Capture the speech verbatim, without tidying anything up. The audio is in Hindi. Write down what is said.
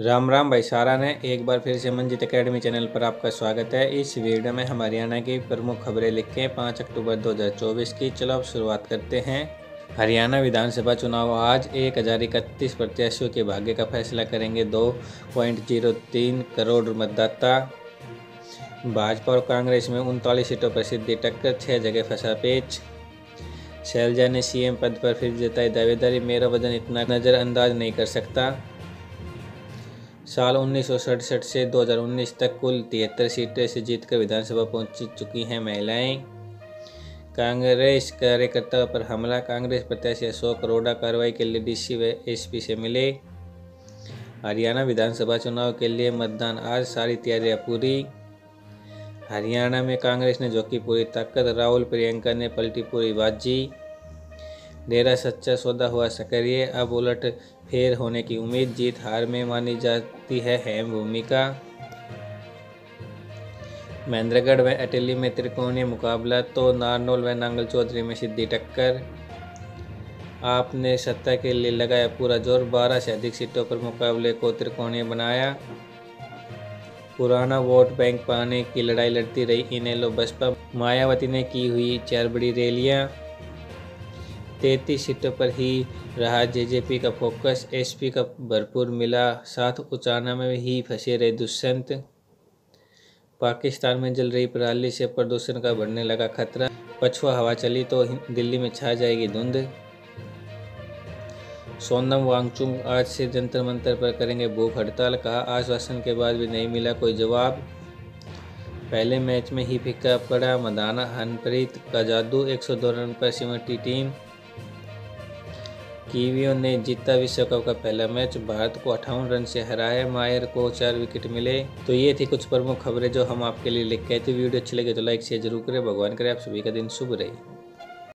राम राम भाई सारा ने एक बार फिर से मंजित एकेडमी चैनल पर आपका स्वागत है। इस वीडियो में हम हरियाणा की प्रमुख खबरें लिखे पाँच अक्टूबर दो हज़ार चौबीस की। चलो अब शुरुआत करते हैं। हरियाणा विधानसभा चुनाव आज एक हज़ार इकतीस प्रत्याशियों के भाग्य का फैसला करेंगे दो पॉइंट जीरो तीन करोड़ मतदाता। भाजपा और कांग्रेस में उनतालीस सीटों पर सीधी टक्कर, छः जगह फंसा पेच। शैलजा ने सीएम पद पर फिर जताई दावेदारी, मेरा वजन इतना नज़रअंदाज नहीं कर सकता। साल उन्नीस सौ सड़सठ से दो हज़ार उन्नीस तक कुल तिहत्तर सीटें से जीतकर विधानसभा पहुंच चुकी हैं महिलाएं। कांग्रेस कार्यकर्ताओं पर हमला, कांग्रेस प्रत्याशी अशोक अरोड़ा कार्रवाई के लिए डीसी व एसपी से मिले। हरियाणा विधानसभा चुनाव के लिए मतदान आज, सारी तैयारियां पूरी। हरियाणा में कांग्रेस ने झोंकी पूरी ताकत, राहुल प्रियंका ने पलटी पूरी बाजी। डेरा सच्चा सौदा हुआ सक्रिय, अब उलट फेर होने की उम्मीद, जीत हार में मानी जाती है अहम भूमिका। महेंद्रगढ़ व अटेली में त्रिकोणीय मुकाबला तो नारनौल व नांगल चौधरी में सीधी टक्कर। आपने सत्ता के लिए लगाया पूरा जोर, बारह से अधिक सीटों पर मुकाबले को त्रिकोणीय बनाया। पुराना वोट बैंक पाने की लड़ाई लड़ती रही इनेलो बसपा, मायावती ने की हुई चार बड़ी रैलियां। तैंतीस सीटों पर ही रहा जेजेपी का फोकस, एसपी का भरपूर मिला साथ, उचाना में ही फंसे रहे दुष्यंत। पाकिस्तान में जल रही पराली से प्रदूषण का बढ़ने लगा खतरा, पछुआ हवा चली तो दिल्ली में छा जाएगी धुंध। सोनम वांगचुक आज से जंतर मंतर पर करेंगे भूख हड़ताल, कहा आश्वासन के बाद भी नहीं मिला कोई जवाब। पहले मैच में ही फीका पड़ा मदाना, हरप्रीत का जादू, एक सौ दो रन पर सिमटी टीम। कीवियों ने जीता विश्व कप का पहला मैच, भारत को अट्ठावन रन से हराया, मायर को चार विकेट मिले। तो ये थी कुछ प्रमुख खबरें जो हम आपके लिए लेकर आए थे। वीडियो अच्छी लगे तो लाइक शेयर जरूर करें। भगवान करे आप सभी का दिन शुभ रहे।